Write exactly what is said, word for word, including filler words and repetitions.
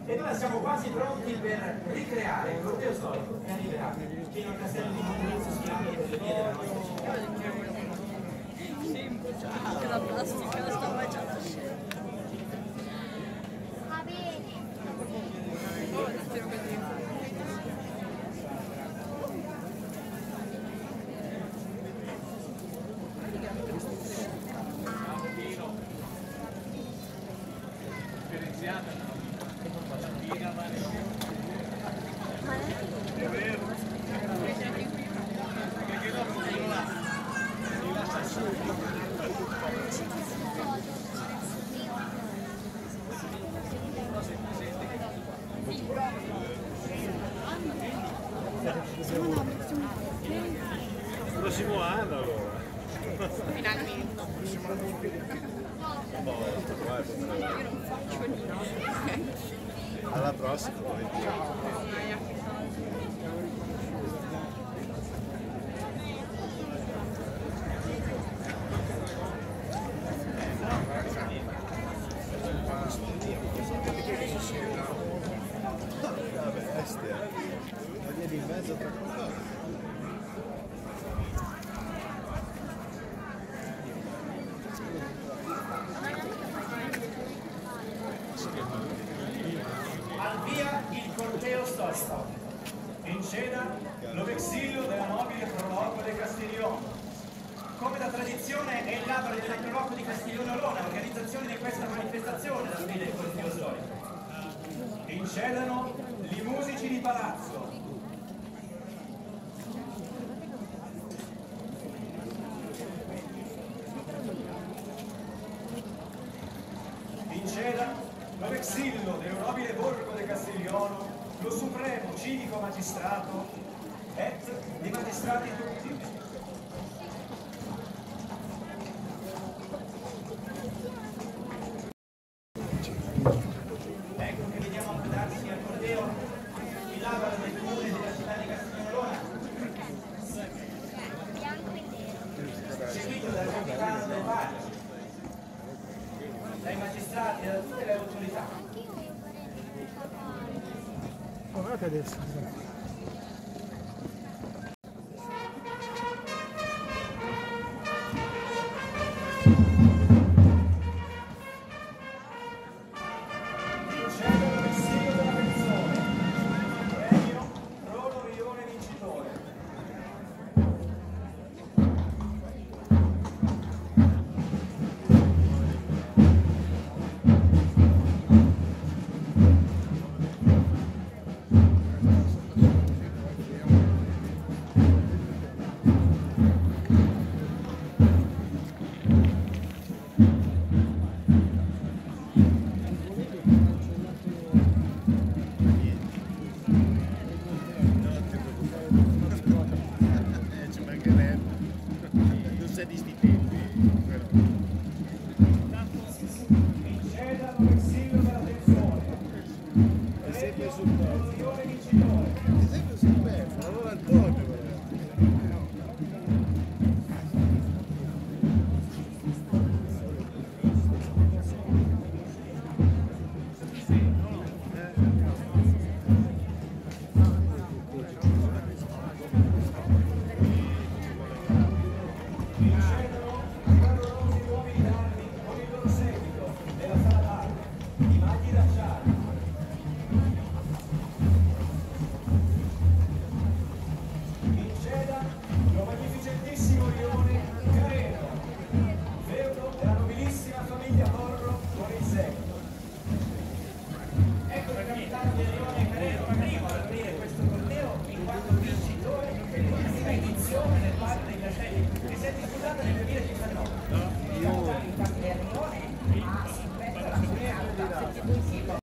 E noi siamo quasi pronti per ricreare il corteo storico che arriverà fino al castello di Monterizzo Schiavio per le vie della nostra città. Anche la plastica la sta mangiando scena. Va bene. È vero. Perché dopo quello là si lascia subito. Il prossimo anno allora. Finalmente. Alla prossima. La bestia. Vedi in mezzo tra qualcosa. Al via il corteo storico. In scena lo vexillio della nobile Proloco di Castiglione. Come da tradizione è il labore della Proloco di Castiglione Olona, l'organizzazione di questa manifestazione da fine del corteo storico. Incedano i musici di palazzo. Inceda lo vexillo del nobile borgo de Castiglione, lo supremo civico magistrato et di magistrati tutti. Ecco che vediamo affidarsi al corteo il labaro del comune della città di Castiglione, Bianco e nero. seguito dal capitano del Valle, dai magistrati e da tutte le autorità. Anche io vorrei un papà. Guardate adesso. Incedono il segno della canzone. Premio Rolo Rione vincitore. Ci mancherebbe. Non sei di sti tempi. Incedano il segno della canzone. È sempre Premio sul Rolo pezzo. Rione vincitore. È sempre sul pezzo, allora il podio. Incedono i valorosi uomini d'armi con il loro seguito nella sala d'arte, i maghi d'acciaio. Inceda lo magnificentissimo rione Careno, feudo della nobilissima famiglia Porro con il seguito. Ecco il capitano del rione Careno, primo ad aprire questo corteo in quanto vincitore dell'ultima edizione del Parco dei Castelli che si è disputata nel duemiladiciannove.